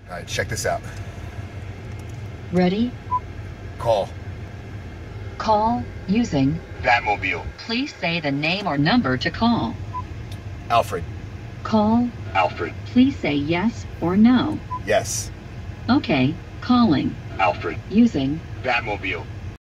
All right, check this out. Ready? Call. Call using. Batmobile. Please say the name or number to call. Alfred. Call. Alfred. Please say yes or no. Yes. Okay, calling. Alfred. Using. Batmobile.